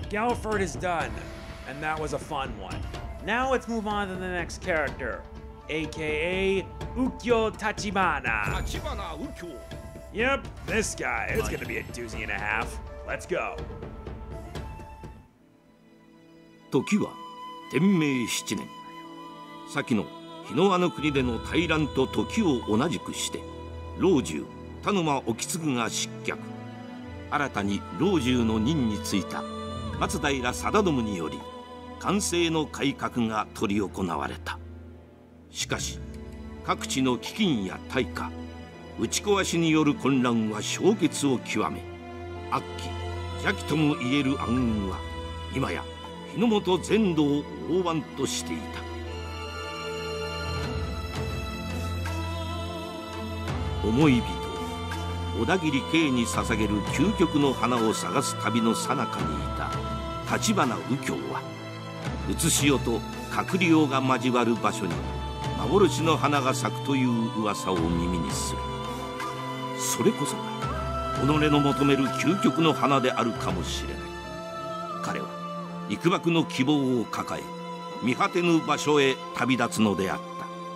Galford is done, and that was a fun one. Now let's move on to the next character, aka Ukyo Tachibana. Yep, this guy. It's gonna be a doozy and a half. Let's go. 時は天明7年、先の日の輪の国での大乱と時を同じくして老中田沼意次が失脚。新たに老中の任に就いた松平定信により寛政の改革が執り行われた。しかし各地の飢饉や大火、打ち壊しによる混乱は焼結を極め、悪鬼邪気ともいえる暗雲は今や日の本全土を覆わんとしていた。思い人小田切慶に捧げる究極の花を探す旅の最中にいた橘右京は、写し代と閣僚が交わる場所に幻の花が咲くという噂を耳にする。それこそが己の求める究極の花であるかもしれない。彼は幾ばくの希望を抱え見果てぬ場所へ旅立つのであった。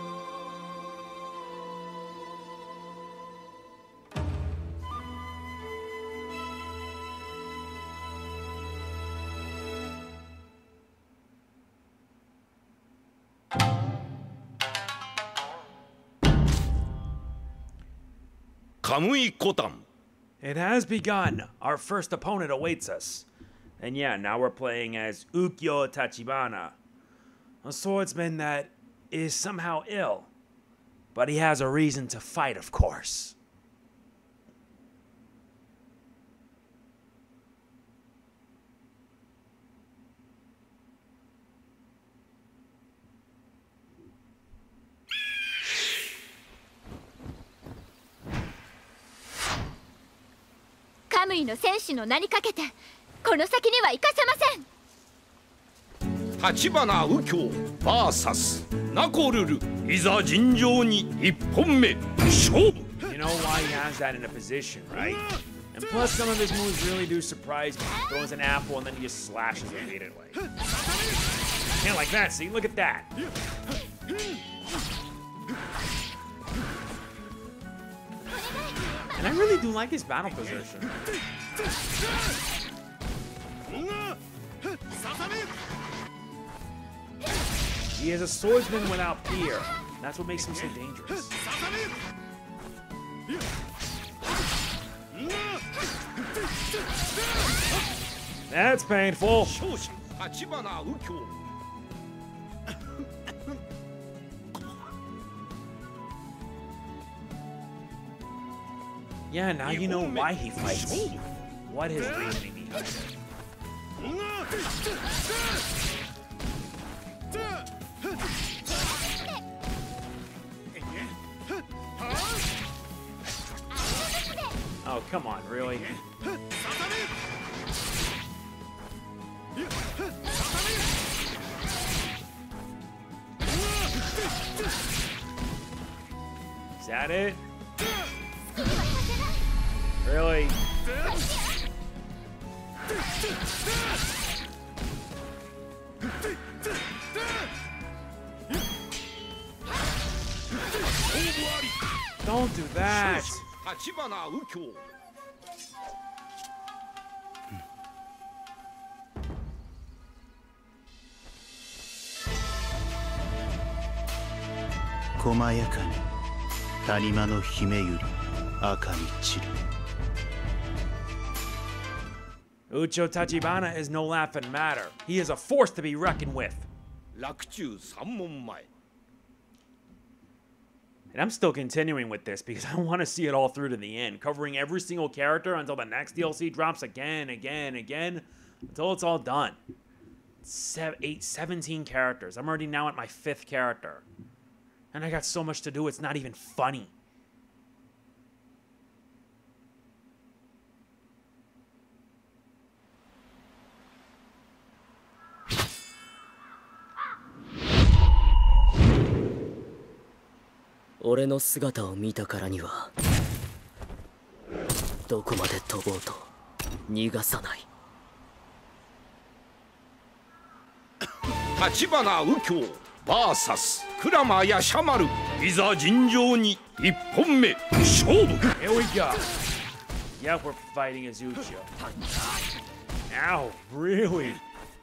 カムイコタン. It has begun. Our first opponent awaits us. And yeah, now we're playing as Ukyo Tachibana, a swordsman that is somehow ill. But he has a reason to fight, of course. Kamuiの戦士の名にかけてこの先には行かせません。 橘右京 VS ナコルル、いざ尋常に一本目勝負。 You know why he has that in a position, right? And plus some of his moves really do surprise me. He throws an apple and then he just slashes repeatedly. Can't like that, see? Look at that. And I really do like his battle position. He is a swordsman without fear. That's what makes him so dangerous. That's painful. Yeah, now you know why he fights. What his reasoning behind it. Oh, come on, really? Is that it? Really? Don't do that. 橘右京。 細やかに谷間の姫ゆり赤に散る。 Ucho Tachibana is no laughing matter. He is a force to be reckoned with. 洛中3問前。 And I'm still continuing with this because I want to see it all through to the end, covering every single character until the next DLC drops again, until it's all done. 17 characters. I'm already now at my 5th character. And I got so much to do, it's not even funny. Ore no sugataを見たからにはどこまで飛ぼうと逃がさない。 立花右京 VS 鞍馬ヤシャマル、いざ尋常に1本目勝負。 Here we go. Yeah, we're fighting as Uchiyo. Ow, really?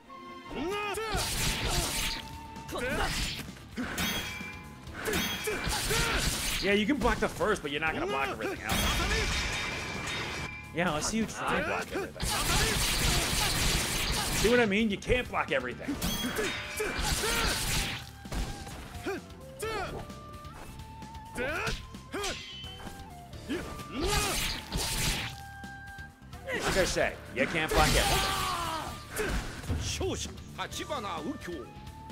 Yeah, you can block the first, but you're not gonna block everything else. Yeah, let's see you try and block everything. See what I mean? You can't block everything. Like I say, you can't block everything. 勝者立花右京。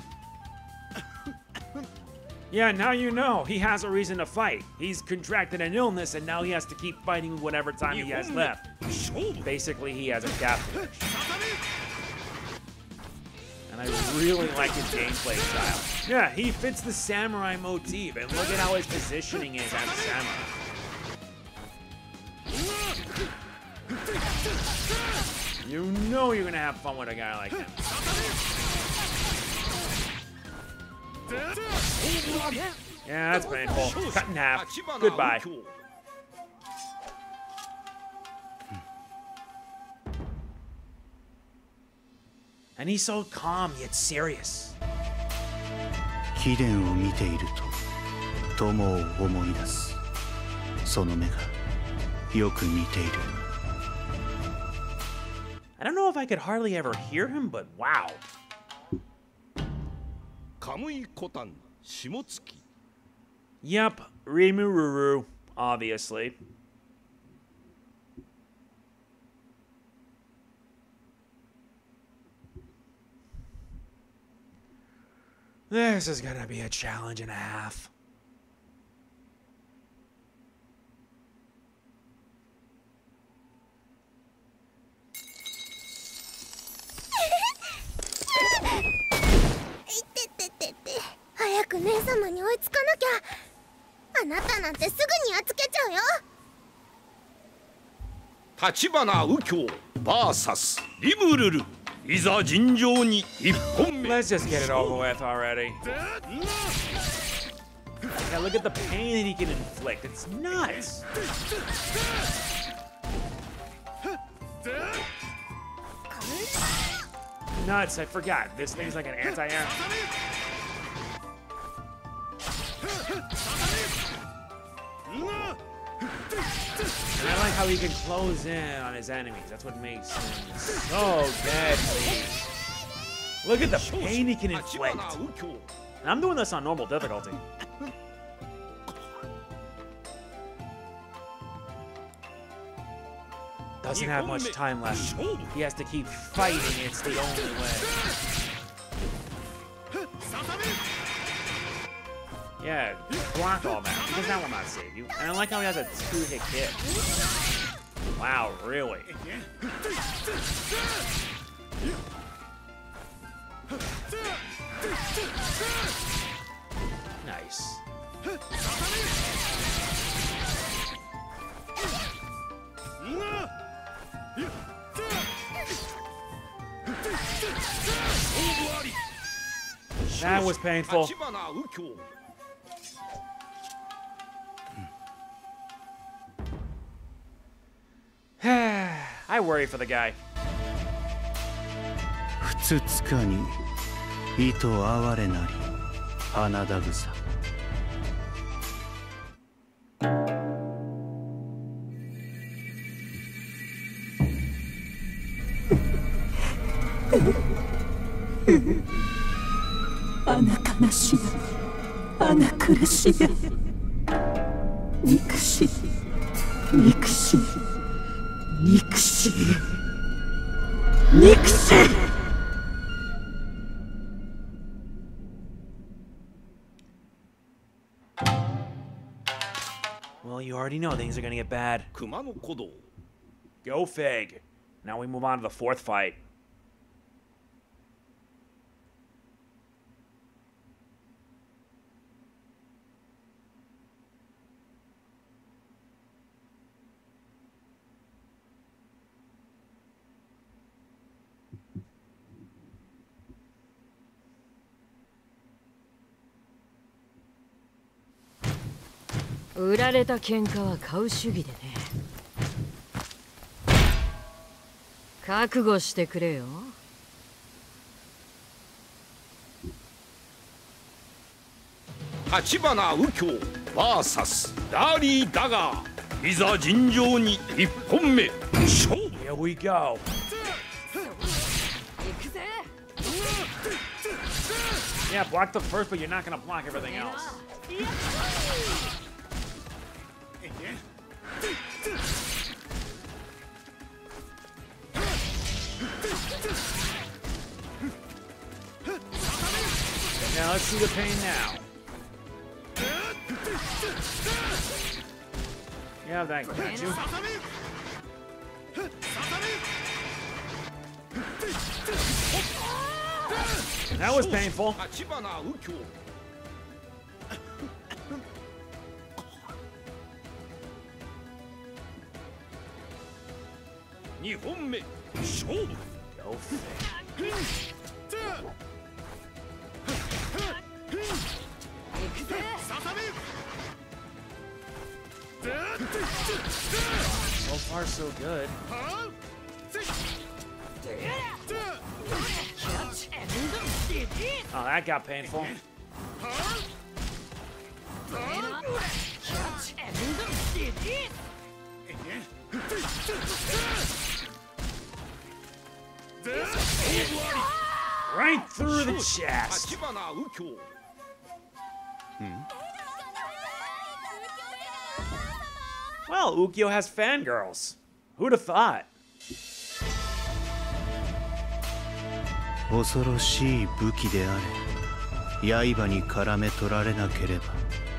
Yeah, now you know. He has a reason to fight. He's contracted an illness, and now he has to keep fighting whatever time he has left. Basically, he has a captain. And I really like his gameplay style. Yeah, he fits the samurai motif, and look at how his positioning is as a samurai. You know you're gonna have fun with a guy like him. Yeah, that's painful. Cut in half. Goodbye. And he's so calm yet serious. 貴殿を見ていると友を思い出す。その目がよく似ている。 I don't know if I could hardly ever hear him, but wow. カムイコタン下月。 Yep, Rimururu, obviously. This is gonna be a challenge and a half. Tachibana Ukyo VS リムルル、いざ尋常に1本目。 Let's just get it over with already. Yeah, look at the pain that he can inflict. It's nuts. Nuts, I forgot. This thing's like an anti-air. And I like how he can close in on his enemies. That's what makes him so deadly. Look at the pain he can inflict. And I'm doing this on normal difficulty. Doesn't have much time left. He has to keep fighting. It's the only way. Yeah, block all that, because that will not save you. And I like how he has a 2-hit kick. Wow, really? Nice. That was painful. I worry for the guy. ふつつかに糸哀れなり花田草。 穴悲しや穴苦しや憎し憎し憎し憎し。 Well, you already know things are gonna get bad. 熊野古道。 Go Fig. Now we move on to the fourth fight. 売られた喧嘩は買う主義でね。覚悟してくれよ。 立花右京 VS ダーリー・ダガー、いざ尋常に1本目勝負。 Here we go. Yeah, block the first, but you're not gonna block everything else. Now let's see the pain now. Yeah, that got you. That was painful. 立花右京 2本目勝負。 Go fake. So far, so good. Oh, that got painful. Right through the chest. 立花右京 Well, Ukyo has fangirls. Who'd have thought? 恐ろしい武器であれ、刃に絡め取られなければ。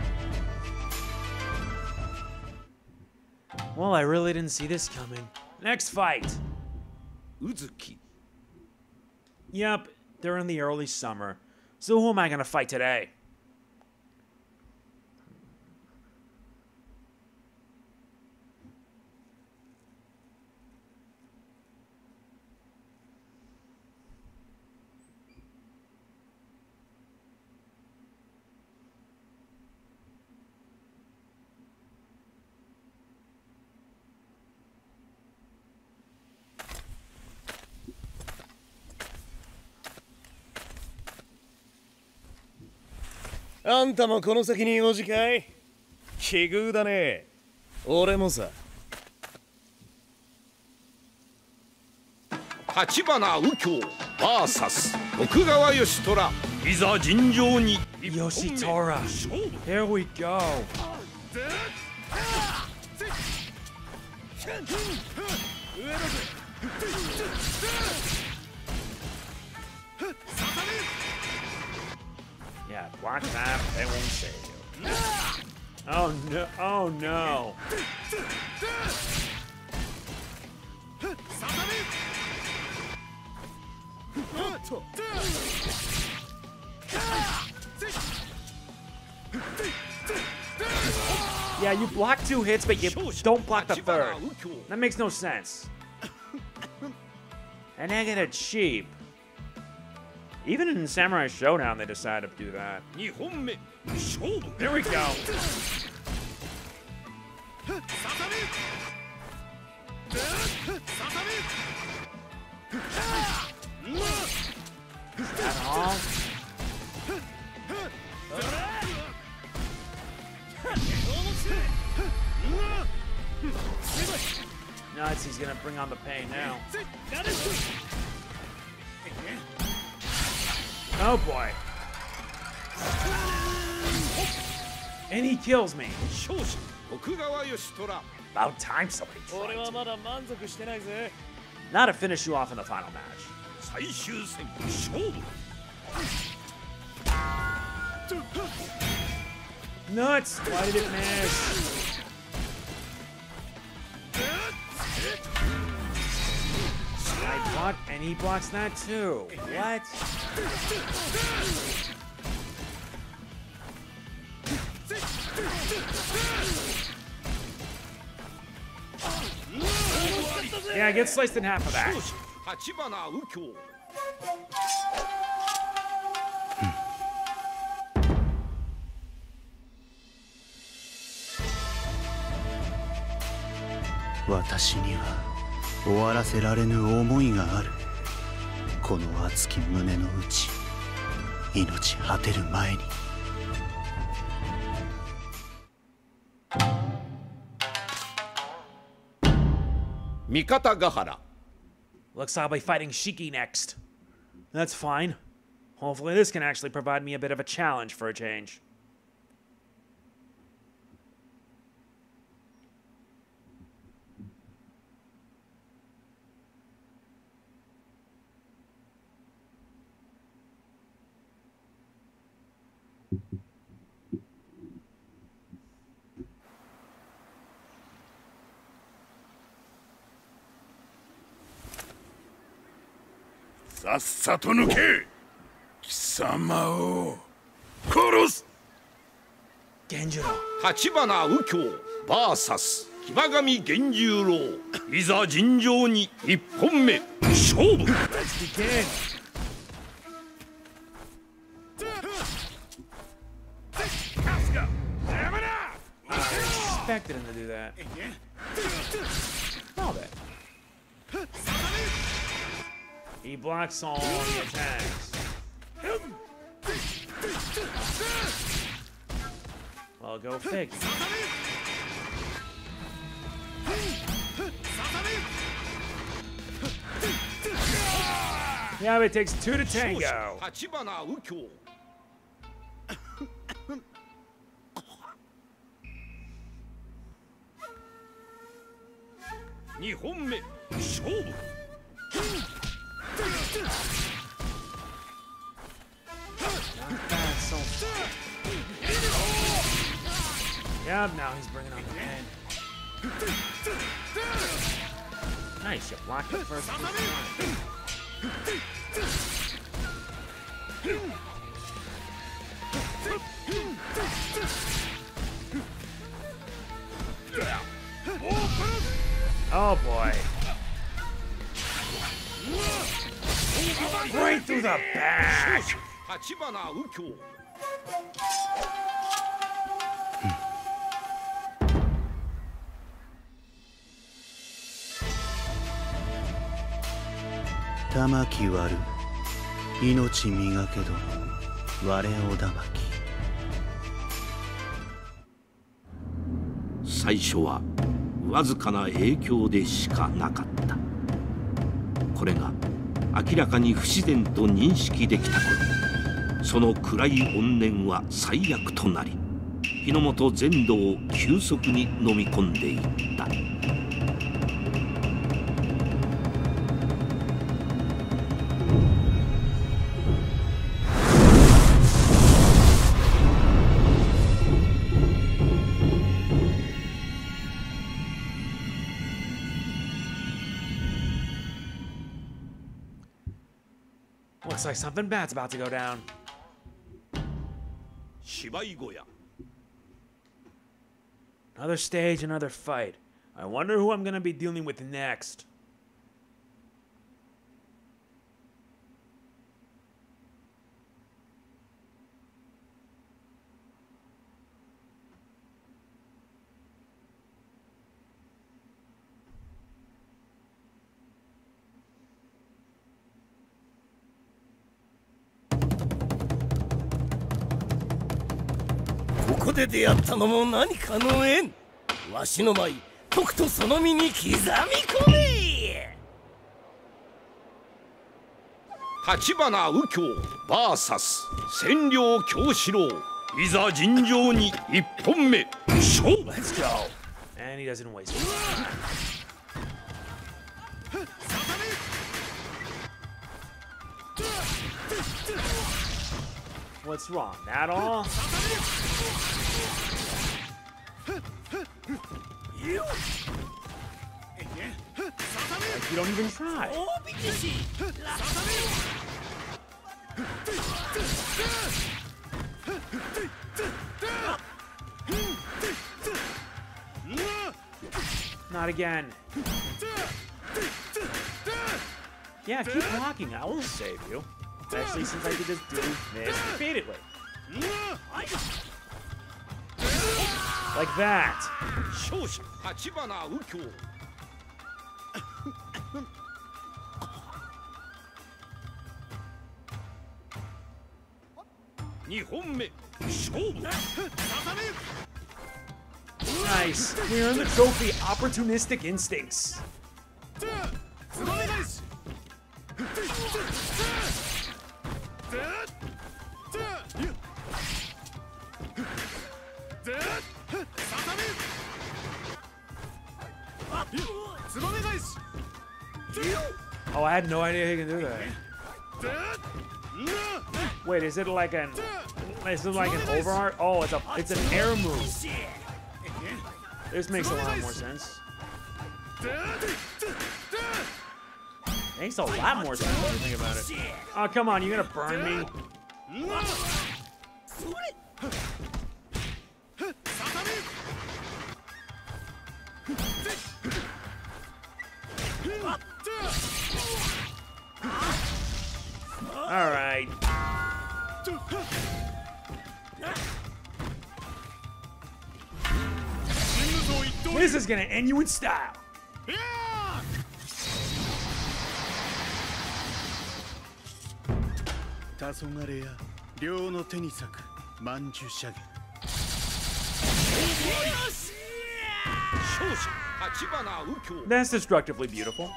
Well, I really didn't see this coming. Next fight. 宇月 Yep, they're in the early summer. So who am I gonna fight today? .あんたもこの先に用事かい？奇遇だね。俺もさ。 立花右京 VS 徳川義虎、いざ尋常に Yoshitora. Here we go. Yeah, block that. They won't save you. Oh no! Oh no! Yeah, you block 2 hits, but you don't block the third. That makes no sense. And I get it cheap. Even in Samurai Showdown, they decided to do that. 2本目勝負。 There we go. Is that all? Nuts, he's gonna bring on the pain now. Oh boy. And he kills me. 勝者徳川義虎。 About time somebody 俺 tried は to. まだ満足してないぜ。 Now to finish you off in the final match. 最終戦勝負。 Nuts! Why did it miss? I block, and he blocks that too. What? Yeah, get sliced in half of that. 立花右京 「 私には終わらせられぬ思いがある。この熱き胸の内、命果てる前に。 三方ヶ原。 Looks like I'll be fighting Shiki next. That's fine. Hopefully this can actually provide me a bit of a challenge for a change. さっさと抜け。貴様を殺す。 源十郎。 立花右京 VS 騎馬神源十郎。いざ尋常に一本目勝負。 Expected him to do that. Stop it. He blocks all the attacks. Well, go figure. Yeah, but it takes two to tango. 立花右京。2本目勝負。 Yeah, now he's bringing on the pen. Nice, you blocked it first. Oh boy. Right through the back. 立花右京。 玉木割る命磨けど我を玉木。最初はわずかな影響でしかなかった。これが明らかに不自然と認識できた頃、その暗い怨念は最悪となり、日の本全土を急速に飲み込んでいった。 Looks like something bad's about to go down. 芝居小屋。 Another stage, another fight. I wonder who I'm gonna be dealing with next. ここで出会ったのも何かの縁。わしの舞、とくとその身に刻み込め。 立花右京 VS 千両京四郎。いざ尋常に一本目勝負。 Let's go. And he doesn't waste it. What's wrong? That all? Like you don't even try. Not again. Yeah, keep blocking. I won't save you. Especially since I could just do this repeatedly. Like that. 2本目勝負 Nice. We earned the trophy, Opportunistic Instincts. Oh, I had no idea he can do that. Wait, is it like an overheart? Oh, it's an air move. This makes a lot more sense. Makes a lot more sense when you think about it. Oh, come on, you're gonna burn me? All right. This is gonna end you in style. 黄昏や両の手に咲く曼珠射撃 That's destructively beautiful.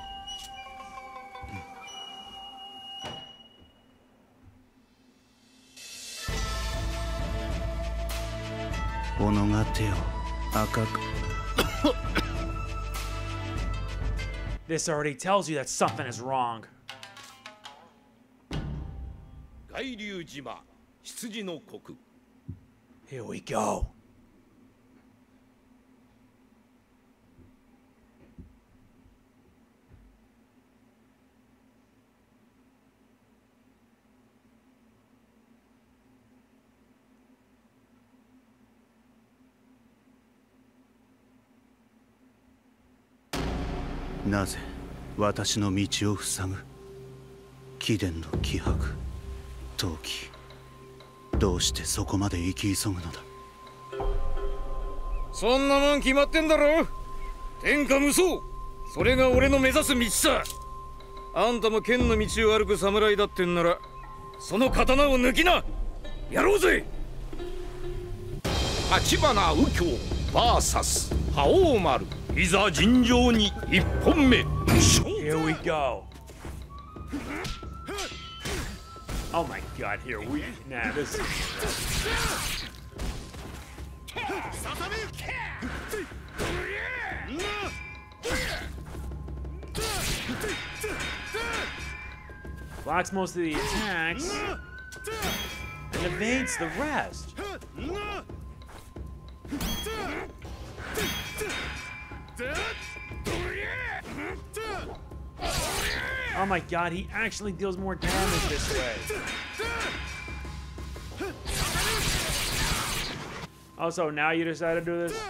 己が手を赤く This already tells you that something is wrong. 巌流島羊の国 Here we go. 「なぜ私の道を塞ぐ貴殿の気迫陶器どうしてそこまで生き急ぐのだ」 そんなもん決まってんだろ。天下無双、それが俺の目指す道さ。あんたも剣の道を歩く侍だってんならその刀を抜きな。やろうぜ。 橘右京 VS 覇王丸いざ尋常に1本目 Here we go. Oh my god, here we... Nah, this is... Blocks most of the attacks and evades the rest. Oh my god, he actually deals more damage this way. Also, now you decide to do this?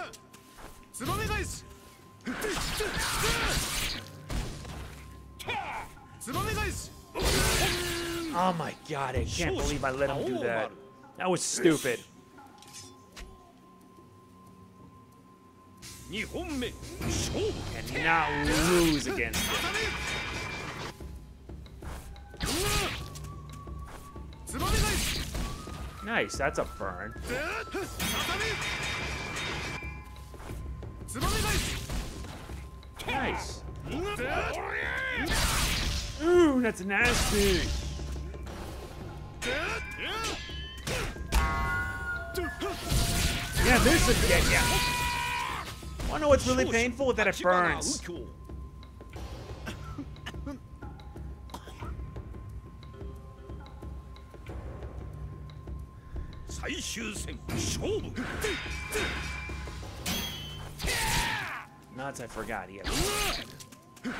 Oh my god, I can't believe I let him do that. That was stupid. And not lose against him. Nice, that's a burn. Nice. Ooh, that's nasty. Yeah, this would get ya. Wanna know what's really painful? That it burns. Nuts, I forgot he had a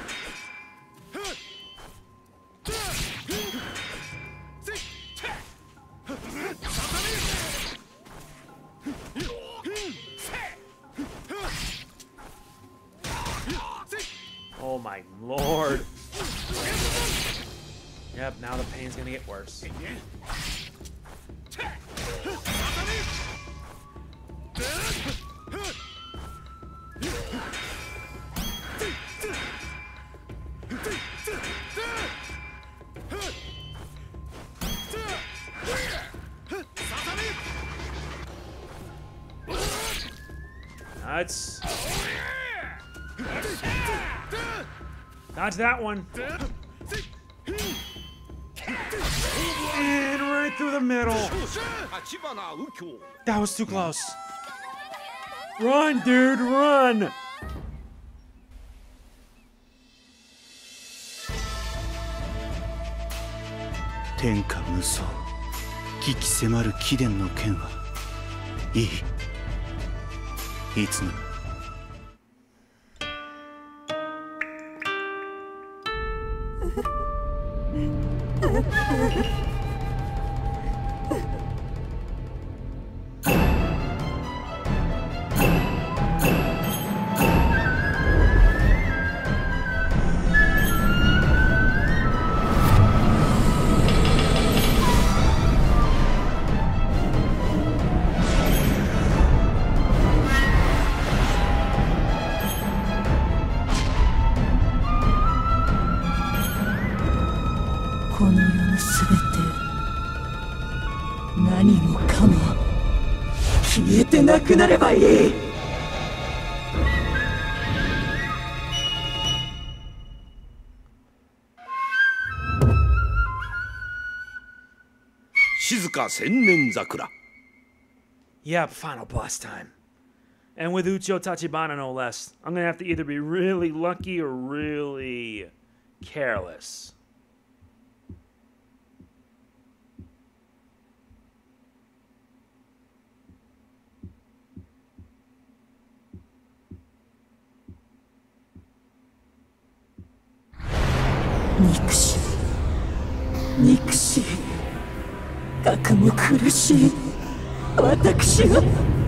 Oh my lord. Yep, now the pain's gonna get worse. Let's dodge that one. And right through the middle. That was too close. Run, dude, run. 天下無双、鬼気迫る貴殿の剣はいい。いつのこの世のすべて何もかも消えてなくなればいい。 静か千年桜。 Yep, final boss time. And with Uchiyo Tachibana no less, I'm gonna have to either be really lucky or really careless. Nikushi, 核も苦しい私が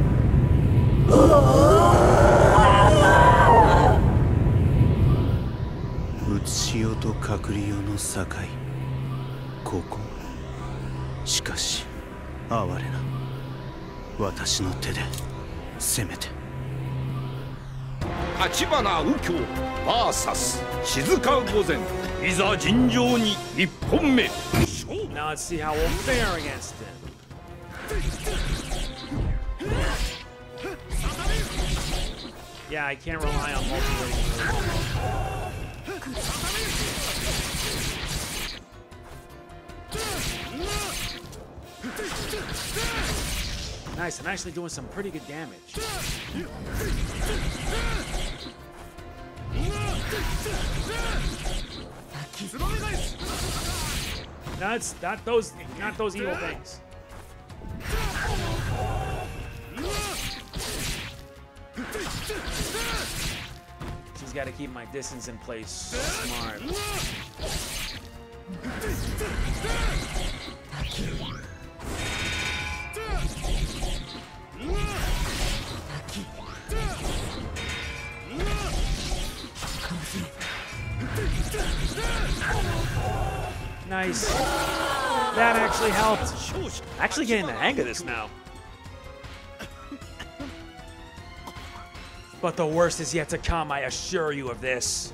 うつしよと隔離よの境、ここ。しかし哀れな、私の手で攻めて。 立花右京 VS 静御前、いざ尋常に一本目。 Now let's see how we'll fare against him. Yeah, I can't rely on multi-hitting. Nice, I'm actually doing some pretty good damage. No, it's not those evil things. She's got to keep my distance in place. Smart. Nice. That actually helped. Actually getting the hang of this now. But the worst is yet to come, I assure you of this.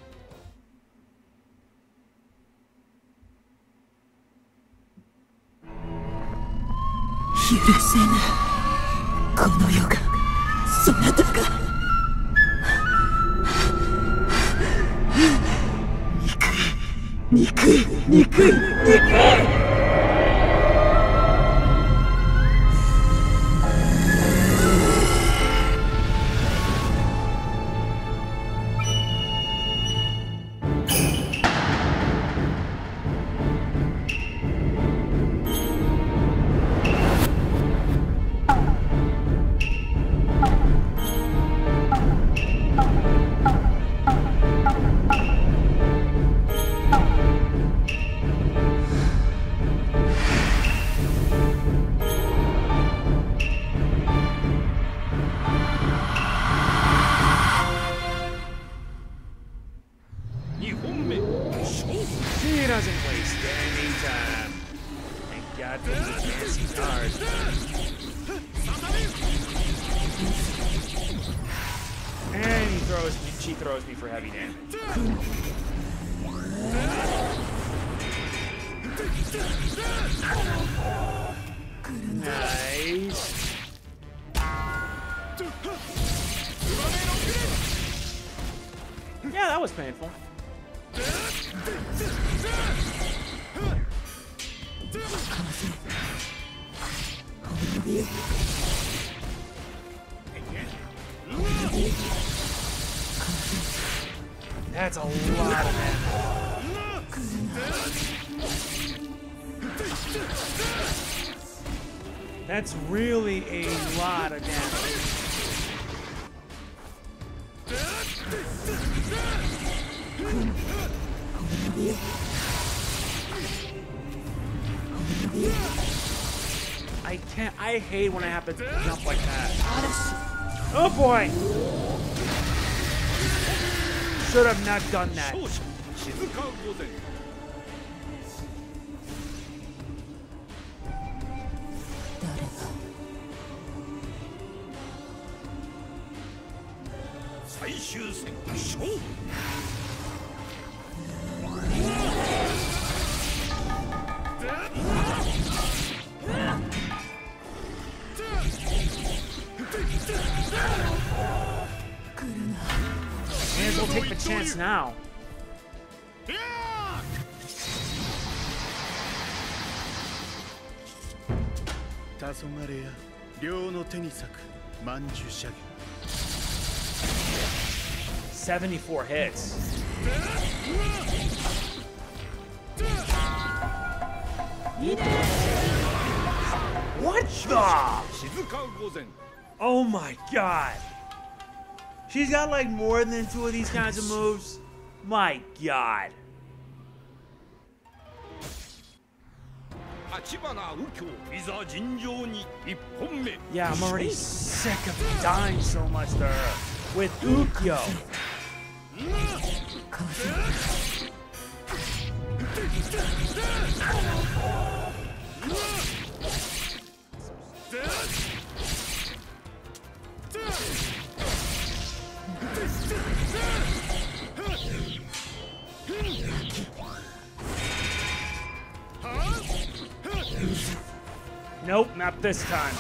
He doesn't waste any time. Thank God for these fancy cards. And she throws me for heavy damage. Nice. Yeah, that was painful. That's a lot of damage. That's really a lot of damage. I hate when I have to jump like that. Oh boy! Should have not done that. May as well take the chance now. 黄昏や両の手に咲く曼珠射撃 74 hits. What the? Oh my god. She's got like more than 2 of these kinds of moves. My god. Yeah, I'm already sick of dying so much to her. With Ukyo. Nope, not this time.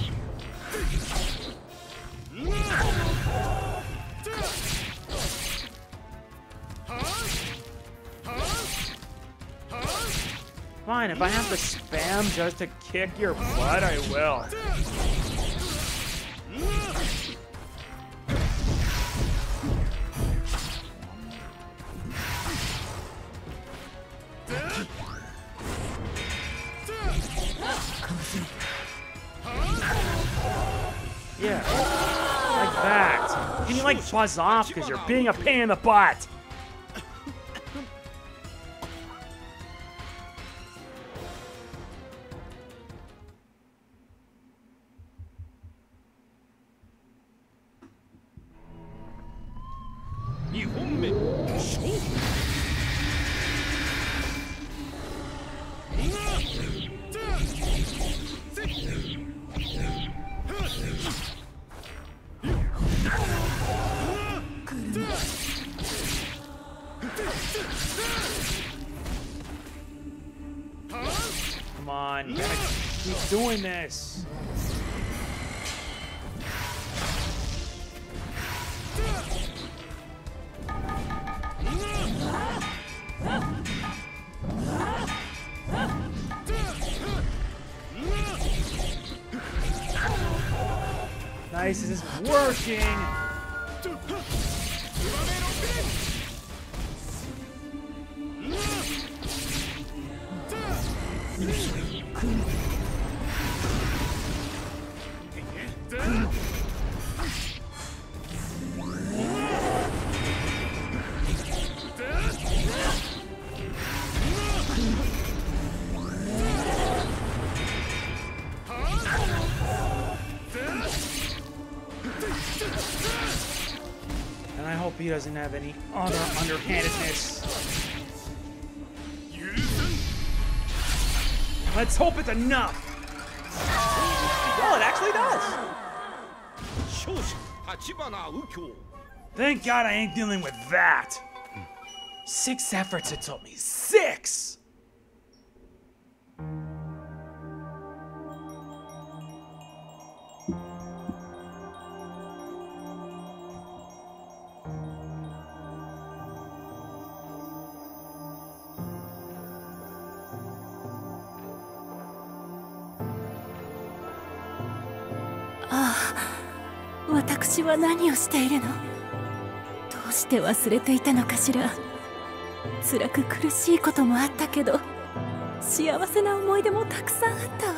Fine, if I have to spam just to kick your butt, I will. Yeah, like that. Can you like buzz off because you're being a pain in the butt? Come on, you gotta keep doing this. Nice, this is working. And I hope he doesn't have any other underhandedness. Let's hope it's enough. Well, it actually does. Thank God I ain't dealing with that. 6 efforts it took me. 6! ああ、私は何をしているの？どうして忘れていたのかしら。辛く苦しいこともあったけど、幸せな思い出もたくさんあったわ。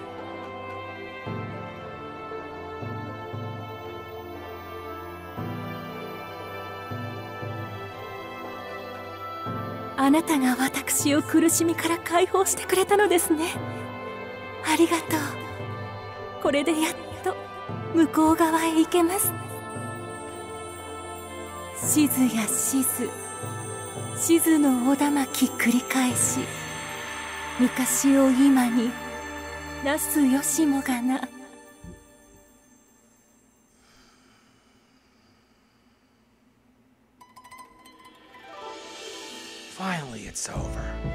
あなたが私を苦しみから解放してくれたのですね。ありがとう。これでやっと向こう側へ行けます。しずやしず、しずのおだまき繰り返し、昔を今になすよしもがな。 Finally, it's over.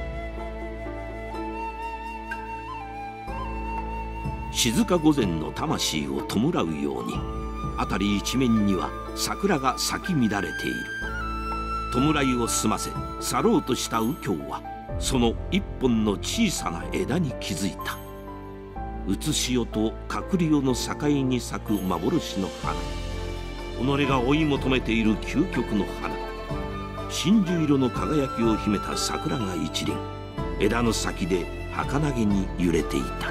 静か御前の魂を弔うように、辺り一面には桜が咲き乱れている。弔いを済ませ去ろうとした右京は、その一本の小さな枝に気づいた。うつしおと隔離の境に咲く幻の花、己が追い求めている究極の花、真珠色の輝きを秘めた桜が一輪、枝の先で儚げに揺れていた。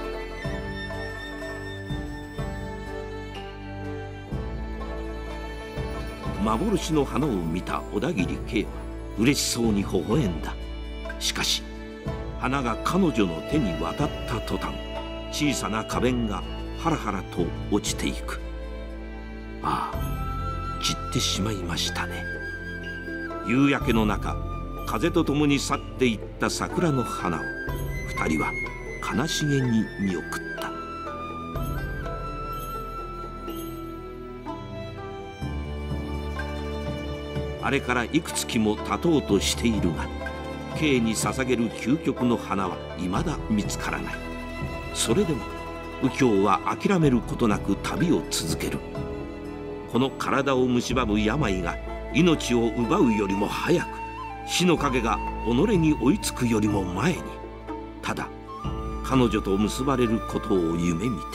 幻の花を見た小田切慶は嬉しそうに微笑んだ。しかし花が彼女の手に渡った途端、小さな花弁がハラハラと落ちていく。ああ、散ってしまいましたね。夕焼けの中、風とともに去っていった桜の花を二人は悲しげに見送った。あれからいくつきも経とうとしているが、Kに捧げる究極の花は未だ見つからない。それでも右京は諦めることなく旅を続ける。この体を蝕む病が命を奪うよりも早く、死の影が己に追いつくよりも前に、ただ彼女と結ばれることを夢見て。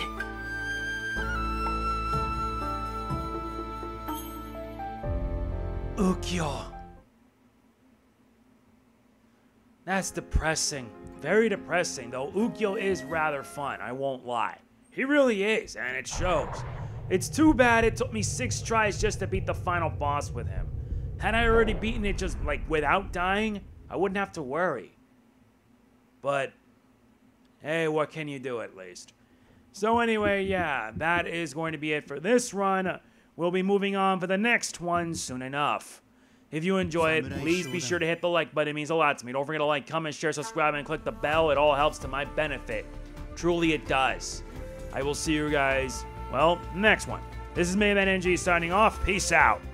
Ukyo. That's depressing. Very depressing, though Ukyo is rather fun, I won't lie. He really is, and it shows. It's too bad it took me 6 tries just to beat the final boss with him. Had I already beaten it just, like, without dying, I wouldn't have to worry. But, hey, what can you do at least? So anyway, yeah, that is going to be it for this run. We'll be moving on for the next one soon enough. If you enjoy it, please be sure to hit the like button. It means a lot to me. Don't forget to like, comment, share, subscribe, and click the bell. It all helps to my benefit. Truly, it does. I will see you guys, well, next one. This is Mayman NG signing off. Peace out.